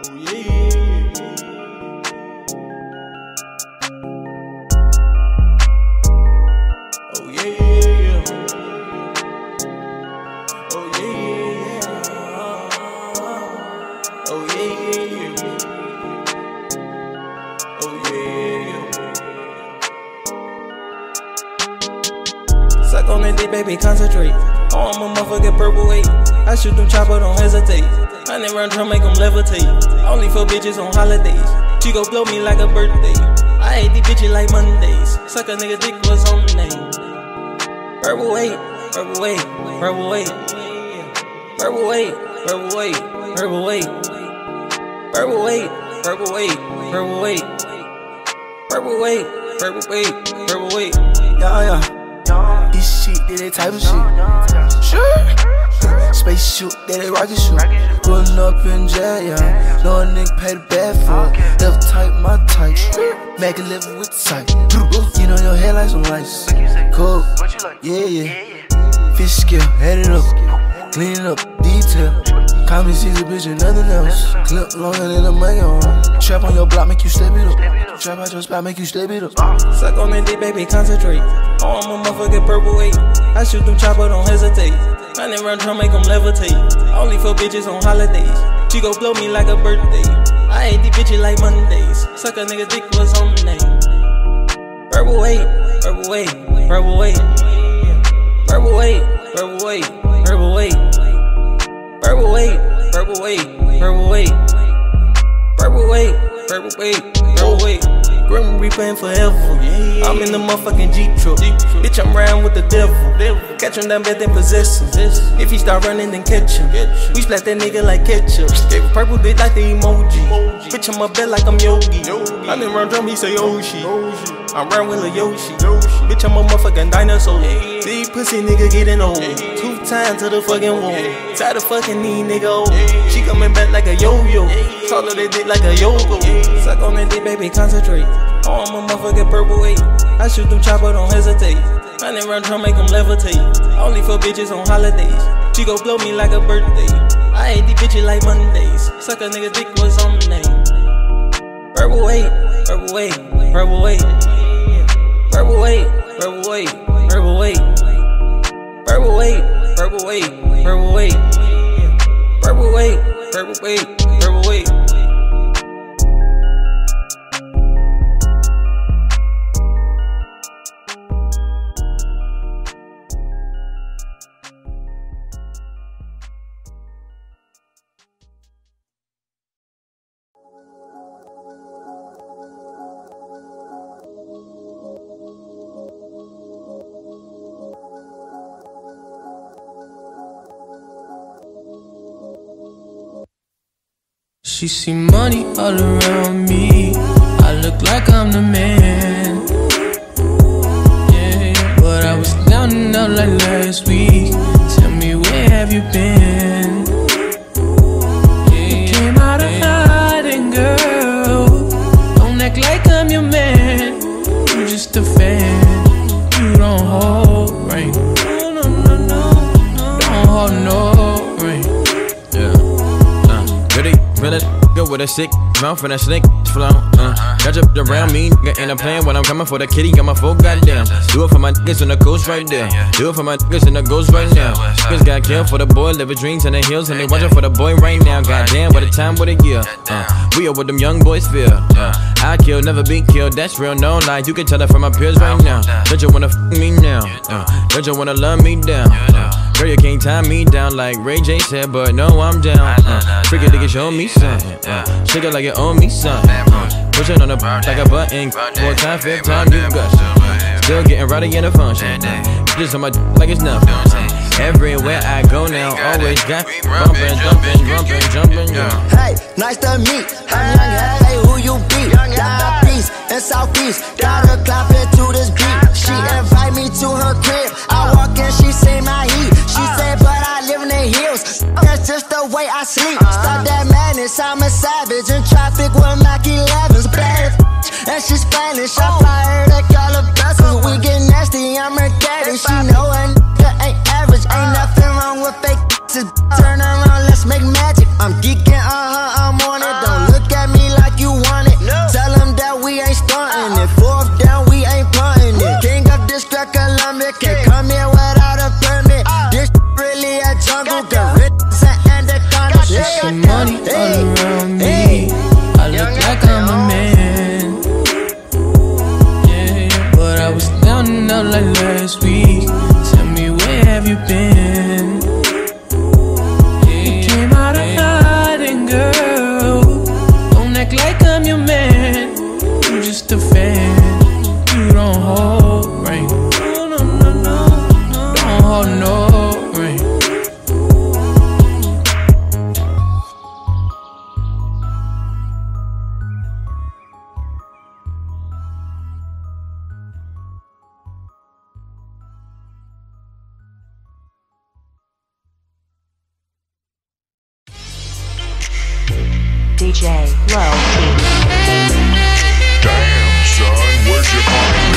Oh yeah. Oh yeah. Oh yeah. Oh yeah. Oh yeah. Suck on that dick, baby, concentrate. Oh, I'm a motherfucking purple weight. I shoot them chopper, don't hesitate. I never run try make them levitate. Only for bitches on holidays. She gon' blow me like a birthday. I hate these bitches like Mondays. Suck a nigga dick was on the name. Purple weight, purple weight, purple weight. Purple weight, purple weight, purple weight. Purple weight, purple weight, purple weight. Purple weight, purple weight, purple weight. Yeah, yeah. This shit, that type of shit. Sure. Space shoot, that rocket shoot. Pulling up in jail, yeah. Know a nigga pay the bad for it. Left tight, my tight. Make a live with sight. You know your hair like some lights. Cool. Yeah, yeah. Fish scale, head it up. Clean it up, detail. Call me Caesar, bitch, and nothing else. Clip longer than a mega. Trap on your block, make you step it up. Trap out your spot, make you step it up. Suck on that dick, baby, concentrate. Oh, I'm a motherfucking purple weight. I shoot them chopper, don't hesitate. I never run try make them levitate. Only for bitches on holidays. She gon' blow me like a birthday. I hate these bitches like Mondays. Suck a nigga dick was on the name. Purple weight, purple weight, purple weight. Purple weight, purple weight, purple weight. Purple weight, purple weight, purple weight. Purple weight, purple weight, purple weight. Grim Reaper in forever. I'm in the motherfucking Jeep truck. Bitch, I'm riding with the devil. Catch him down bad, then possess him. If he start running, then catch him. We splat that nigga like ketchup. Gave a purple dick like the emoji. Bitch, I'm a bed like I'm Yogi. I didn't run drum, he say Yoshi. I'm round with a Yoshi. Bitch, I'm a motherfucking dinosaur. These pussy nigga getting old. 2 times to the fucking wall. Tired of fucking these nigga old. She coming back like a yo-yo. Swallow that dick like a yo-go. Suck on that dick, baby, concentrate. Oh, I'm a motherfucking purple weight. I shoot them chopper, don't hesitate. I never run try make them levitate. Only for bitches on holidays. She gon' blow me like a birthday. I hate these bitches like Mondays. Suck a nigga dick was on the name. Purple weight, purple weight, purple weight. Purple weight, purple weight, purple weight. Purple weight, purple weight, purple weight. Purple weight, purple weight, purple weight. She see money all around me. I look like I'm the man. Yeah, but I was down and out like last week. Tell me, where have you been? You came out of hiding, girl. Don't act like I'm your man. You just a fan. You don't hold rain. No, no, no, no. Don't hold no rain. Yeah. Really, go with a sick mouth and a snake flow. Got you around me, nigga, and I'm playing when I'm coming for the kitty. Got my full goddamn. Do it for my niggas and the ghost right there. Do it for my niggas and the ghost right now. Niggas got killed for the boy, living dreams in the hills, and they watching for the boy right now. Goddamn, what a time, what a year. We are what them young boys feel. I kill, never be killed. That's real, no lie. You can tell that from my peers right now. Don't you wanna f me now? Don't you wanna love me down? Girl, you can't tie me down like Ray J said, but no, I'm down. Freaky nigga, show me something. Shake it like you owe me something. Push it on the like a button. 4 times, 5th time, you got still getting rowdy in the function. Just on my like it's nothing. Everywhere I go now, always got bumping, jumping, yeah. Hey, nice to meet. I'm young, hey, who you be? Down east and southeast. Gotta clap into this beat. She invite me to her crib. I walk in, she say my heat. She said, but I live in the hills. That's just the way I sleep. Start that madness, I'm a savage. In traffic with Mac 11s. Bad and she Spanish. I fly her to Calabasas. We get nasty, I'm her daddy. She know a nigga ain't average. Ain't nothing wrong with fake. Turn around, let's make magic. I'm geeking on her, I'm on it. Don't DJ Low T. Damn, son, where's your party?